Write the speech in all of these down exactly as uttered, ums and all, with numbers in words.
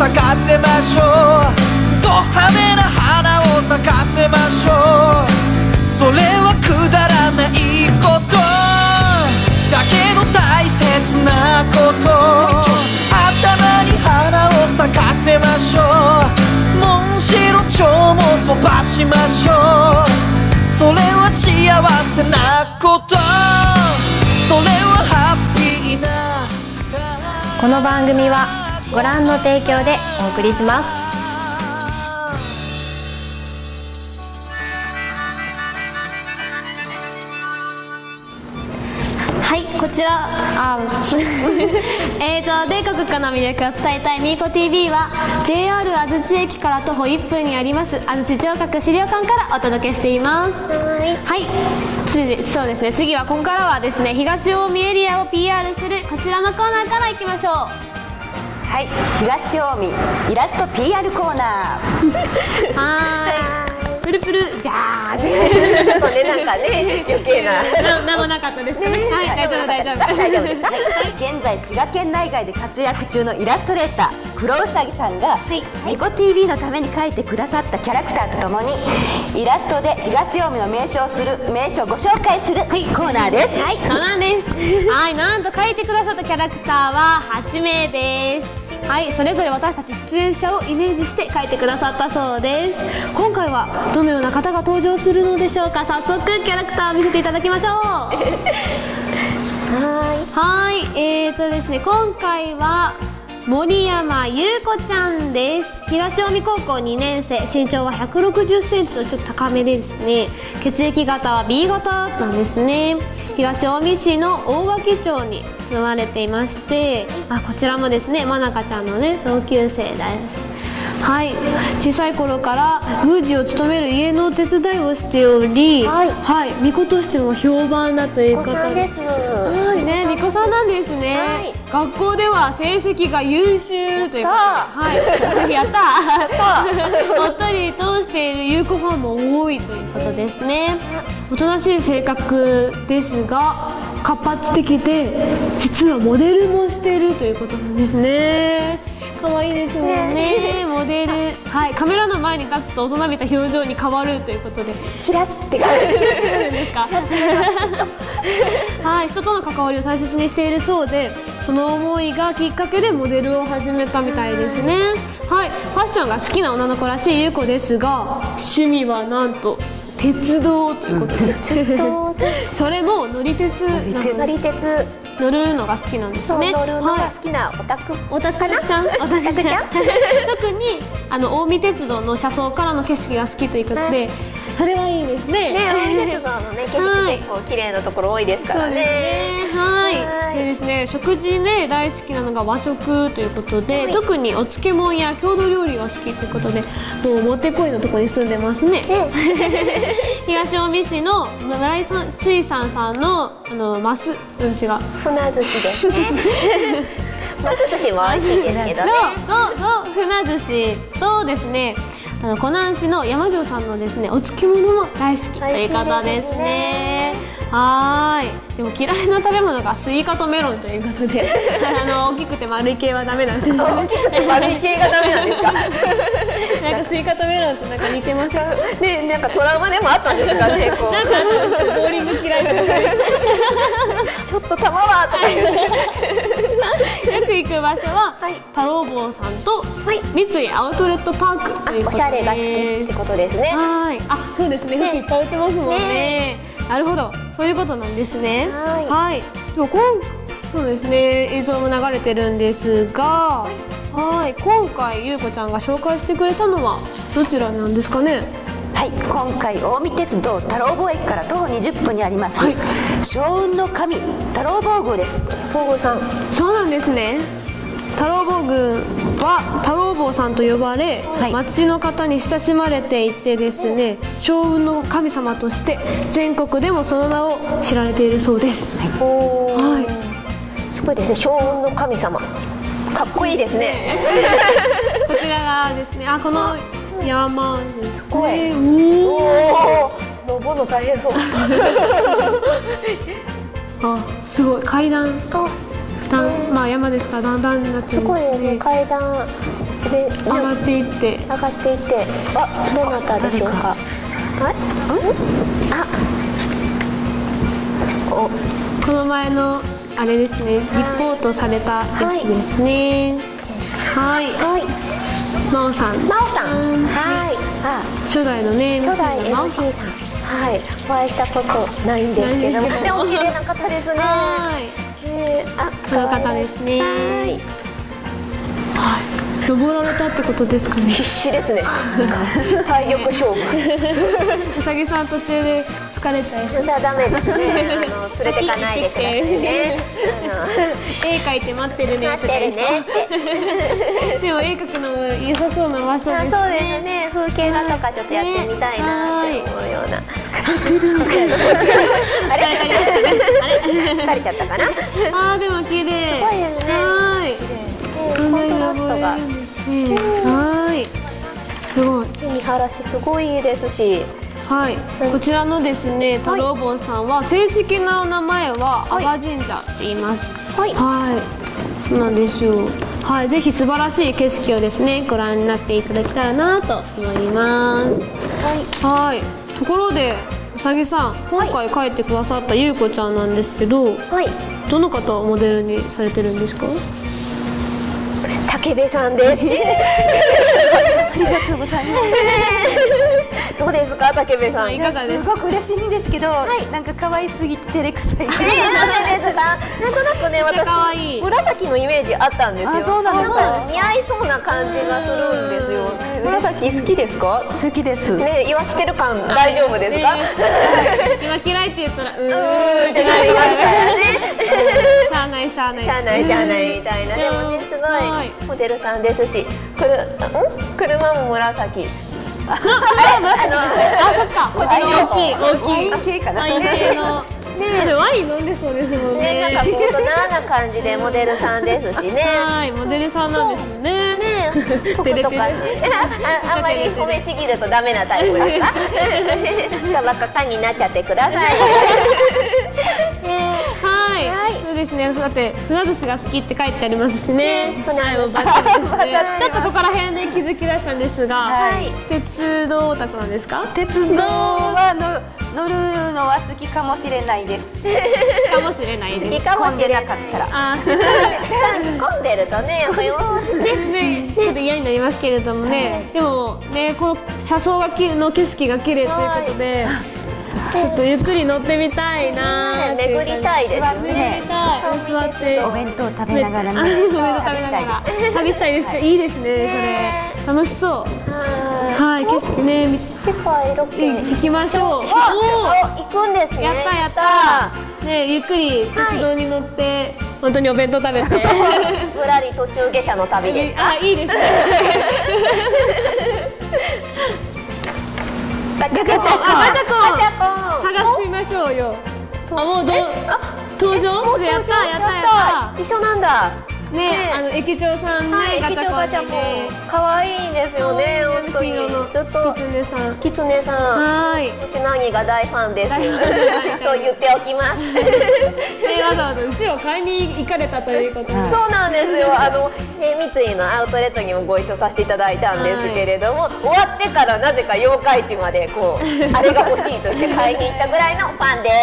咲かせましょう。ド派手な花を咲かせましょう。それはくだらないことだけど大切なこと。頭に花を咲かせましょう。モンシロチョウも飛ばしましょう。それは幸せなこと。それはハッピーな。 この番組はご覧の提供でお送りします。はい、こちらあえーと全国の魅力を伝えたいミーコ ティーブイ は ジェイアール 安土駅から徒歩いっぷんにあります安土城郭資料館からお届けしています。はい、次そうですね次はここからはですね東近江エリアを ピーアール するこちらのコーナーからいきましょう。 はい、東近江イラスト ピーアール コーナーはーいプルプルじゃーちょっとね、なんかね、余計ななんもなかったですかね。はい、大丈夫大丈夫大丈夫ですか。現在滋賀県内外で活躍中のイラストレーター黒うさぎさんがミコ ティーブイ のために描いてくださったキャラクターとともにイラストで東近江の名所をする名所をご紹介するコーナーです。はい、 そうなんです。はい、なんと描いてくださったキャラクターははちめいです。はい、それぞれ私たち出演者をイメージして描いてくださったそうです。今回はどのような方が登場するのでしょうか。早速キャラクターを見せていただきましょう。はい、えーとですね今回は森山優子ちゃんです。東近江高校にねんせい、身長はひゃくろくじゅっセンチとちょっと高めですね。血液型は ビー 型なんですね。東近江市の大垣町に住まれていまして、あこちらもですねまなかちゃんのね同級生です。はい、小さい頃から宮司を務める家のお手伝いをしており、はい、はい、巫女としても評判だということで、はいね、巫女さんなんですね。はい、学校では成績が優秀ということで、はい、やったー。おったり通している優子ファンも多いということですね。おとなしい性格ですが活発的で実はモデルもしているということなんですね。可愛いですもんね、モデル。はい、カメラの前に立つと大人びた表情に変わるということで、 キラって感じるんですか。はい、人との関わりを大切にしているそうで、その思いがきっかけでモデルを始めたみたいですね。はい、ファッションが好きな女の子らしい優子ですが、趣味はなんと鉄道ということで、それも乗り鉄乗り鉄乗るのが好きなんですね。 乗るのが好きなオタクオタクちゃんオタクちゃん特にあの近江鉄道の車窓からの景色が好きということで、それはいいですね。 近江鉄道のね景色結構綺麗なところ多いですからね。 はい。でですね、食事で大好きなのが和食ということで、特にお漬物や郷土料理が好きということで、もうもってこいのところに住んでますね。東近江市の村井水産さんのあのマスうんちが船寿司ですね。マス寿司も美味しいですけどね。 そうそう船寿司とですね。あの湖南市の山城さんのですねお漬物も大好きということですね。はーい。でも嫌いな食べ物がスイカとメロンということで、あの大きくて丸い系はダメなんです。 大きくて丸い系がダメなんですか。 なんかスイカとメロンとなんか似てますね。なんかトラウマでもあったんですかね。こうなんかボーリング嫌いとかちょっと玉はとか言ってよく行く場所は太郎坊さんと三井アウトレットパークということで、 おしゃれが好きってことですね。 はい。あ、そうですね。服いっぱい売ってますもんね。なるほど、そういうことなんですね。はい。でも今そうですね、映像も流れてるんですが、はい。今回ゆうこちゃんが紹介してくれたのはどちらなんですかね。 はい、今回近江鉄道太郎坊駅から徒歩にじゅっぷんにあります、はい、勝運の神太郎坊宮です。坊宮さん。 そうなんですね。太郎坊宮は太郎坊さんと呼ばれ、はい、町の方に親しまれていてですね、勝運の神様として全国でもその名を知られているそうです。はい、はい、 すごいですね。勝運の神様、かっこいいですね。 こちらがですね、あ、この山ですかね。 おお、登るの大変そう。 あ、すごい階段。段、まあ山ですから段々になってるんですね。 すごいね、階段。 で上がっていって上がっていってあどなたでしょうか。はい、あおこの前のあれですね、リポートされたやつですね。はいはい真央さん、 真央さん、はい、あ初代のね初代 エムシー さん、はい、お会いしたことないんですけども、でも綺麗な方ですね。はい、えー、あ、 この方ですね。はい、登られたってことですかね。 必死ですね。体力勝負。 うさぎさん途中で疲れちゃいそう。 ダメですね。あの連れてかないでくださいね。 絵描いて待ってるね。 待ってるねって。 でも絵描くのも良さそうな場所ですね。 そうですね。風景画とかちょっとやってみたいなって思うような。あれ？疲れちゃったかな？ ああでも綺麗。 すごいですね。 はい。 コントラストが。 はい。すごい。 見晴らしすごいいいですし。 はい、こちらのですね、太郎盆さんは正式な名前は阿波神社って言います。はい、はい、そうなんですよ。はい、ぜひ素晴らしい景色をですね、ご覧になっていただけたらなと思います。はい、はい、ところでうさぎさん、今回書いてくださったゆうこちゃんなんですけど、はい、どの方をモデルにされてるんですか？ 武部さんです。ありがとうございます。どうですか、武部さん。 いかがですか？ すごく嬉しいんですけど、なんか可愛すぎて照れくさい。 え、なんでですか？なんとなくね、私紫のイメージあったんですよ。 そうなんですか。 似合いそうな感じがするんですよ。紫好きですか？ 好きです。 ね、言わしてる感大丈夫ですか？ 今嫌いって言ったらうーんってなりますからね。 しゃあないしゃあないしゃあないしゃあないみたいな。でもね、すごいモデルさんですし、くる、ん？車も紫。 あ、そっか。こっちの大きい大きい。 ワイン系かな。 ワイン系の。ね、ワイン飲んでそうですもんね。 なんかこう大人な感じでモデルさんですしね。 はい、モデルさんなんですね。ね、 服とかね。あんまり褒めちぎるとダメなタイプですか？たばっかかになっちゃってください。 はい、そうですね。だって船寿司が好きって書いてありますしね。はい、もうバッチリですね。ちょっとここら辺で気づきだしたんですが、鉄道オタクなんですか？ 鉄道はの乗るのは好きかもしれないです。 かもしれないです。 好きかもしれなかったら。あ、混んでるとね、 ね、ちょっと嫌になりますけれどもね。でもね、この車窓がきの景色が綺麗ということで。ちょっとゆっくり乗ってみたいな。 巡りたいですね。 座ってお弁当食べながらね。 お弁当食べながら旅したいです。いいですね。それ楽しそう。はい、景色ね。 世界ロケ行きましょう。 行くんですね。 やったやった。ね、ゆっくり鉄道に乗って本当にお弁当食べて。 ぶらり途中下車の旅ですか？ あ、いいですね。ガチャコン、ガチャコン、探しましょうよ。あ、もうどう、登場？やったやったやった。 一緒なんだ。 ね、あの駅長さんね、ガチャコンで可愛いんですよね、本当に。ずっとキツネさん、 キツネさん、はい、うちなぎが大ファンですと言っておきます。 え、わざわざうちを買いに行かれたということで。 そうなんですよ。あの三井のアウトレットにもご一緒させていただいたんですけれども、終わってからなぜか八日市までこうあれが欲しいと言って買いに行ったぐらいのファンです。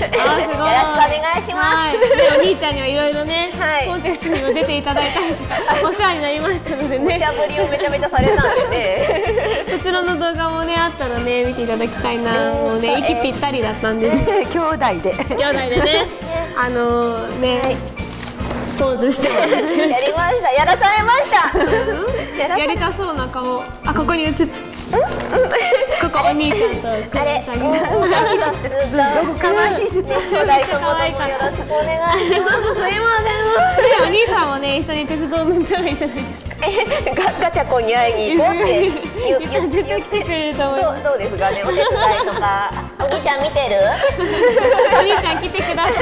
よろしくお願いします。 お兄ちゃんにはいろいろね、コンテストにも出ていただいたりとかお世話になりましたのでね。 無茶ぶりをめちゃめちゃされたんでね。 こちらの動画もねあったらね見ていただきたいな。もうね息ぴったりだったんで、 兄弟で兄弟でねあのねポーズしてやりました。やらされました。 やりたそうな顔。あ、ここに映って。ここお兄ちゃんとあれ、お二人だってすごく可愛いしね。お二人ともよろしくお願いします。すいません。 お兄さんもね一緒に鉄道乗ったらいいじゃないですか。 ガガチャコンに会いに行こうって言う絶対来てくれると思います。 どうですかね、お手伝いとか。お兄ちゃん見てる？ お兄ちゃん来てください。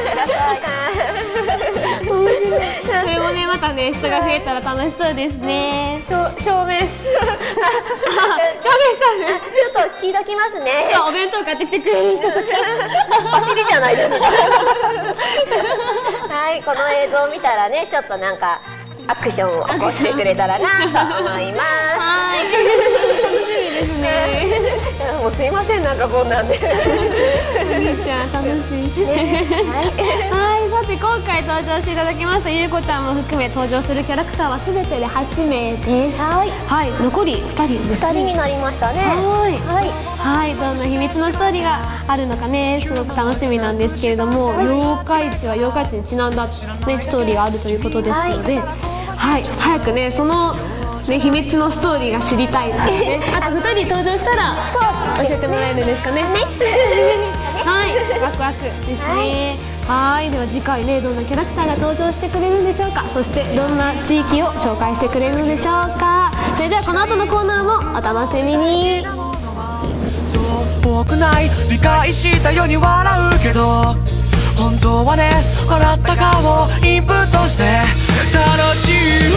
それもねまたね人が増えたら楽しそうですね。証明証明したね。 ちょっと聞いときますね。 お弁当買ってきてくれる人とか走りじゃないですか。はい、この映像を見たらねちょっとなんかアクションを起こしてくれたらなと思います。 はい、楽しみですね。 もうすいません、なんかこんなんで。 お兄ちゃん楽しい。はい、さて今回登場していただきましたゆうこちゃんも含め登場するキャラクターはすべてではちめいです。はい、はい、残りふたりですね。 ふたりになりましたね。 はい、 はい、 はい、どんな秘密のストーリーがあるのかね、すごく楽しみなんですけれども、妖怪市は妖怪市にちなんだ、ね、ストーリーがあるということですので、はい、早くねそのね、秘密のストーリーが知りたいですね。あとふたり登場したら教えてもらえるんですかね。はい、ワクワクですね。はい、では次回ねどんなキャラクターが登場してくれるんでしょうか。そしてどんな地域を紹介してくれるのでしょうか。それではこの後のコーナーもお楽しみに。 そう僕ない理解したように笑うけど本当はね笑った顔をインプットして楽しい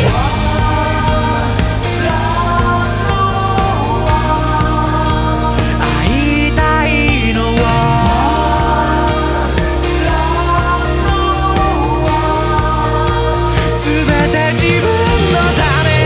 会いたいのは全て自分のため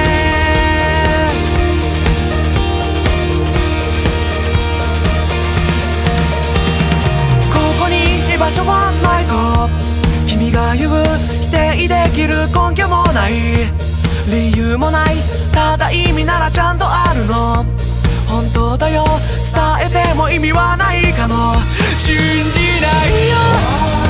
場所はないと君が言う否定できる根拠もない理由もないただ意味ならちゃんとあるの本当だよ伝えても意味はないかも信じないよ